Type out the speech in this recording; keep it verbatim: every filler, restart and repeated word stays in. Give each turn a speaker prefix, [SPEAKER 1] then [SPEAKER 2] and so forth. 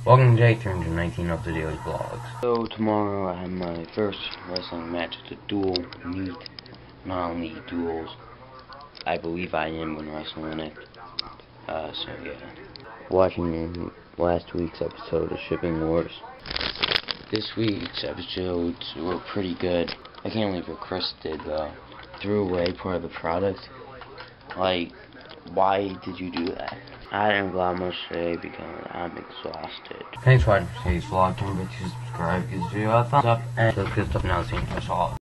[SPEAKER 1] Welcome to day three hundred nineteen of the Daily Vlogs.
[SPEAKER 2] So tomorrow I have my first wrestling match at the Duel Meet. Not only duels, I believe I am going to wrestle in it. Uh, so yeah. Watching last week's episode of Shipping Wars. This week's episodes were pretty good. I can't believe what Chris did though. Threw away part of the product. Like, why did you do that? I didn't have much to say because I'm exhausted.
[SPEAKER 1] Thanks for watching today's vlog. Don't forget to subscribe, give this video a thumbs up, and click the stuff now so you can catch all of it.